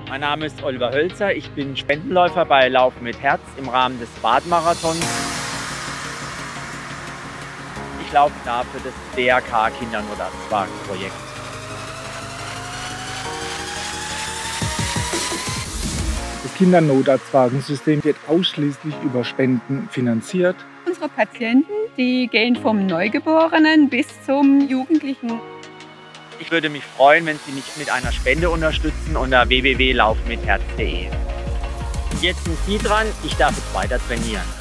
Mein Name ist Oliver Hölzer, ich bin Spendenläufer bei Lauf mit Herz im Rahmen des Badmarathons. Ich laufe da für das DRK Kindernotarztwagenprojekt. Das Kindernotarztwagensystem wird ausschließlich über Spenden finanziert. Unsere Patienten, die gehen vom Neugeborenen bis zum Jugendlichen. Ich würde mich freuen, wenn Sie mich mit einer Spende unterstützen unter www.laufmitherz.de. Jetzt sind Sie dran, ich darf jetzt weiter trainieren.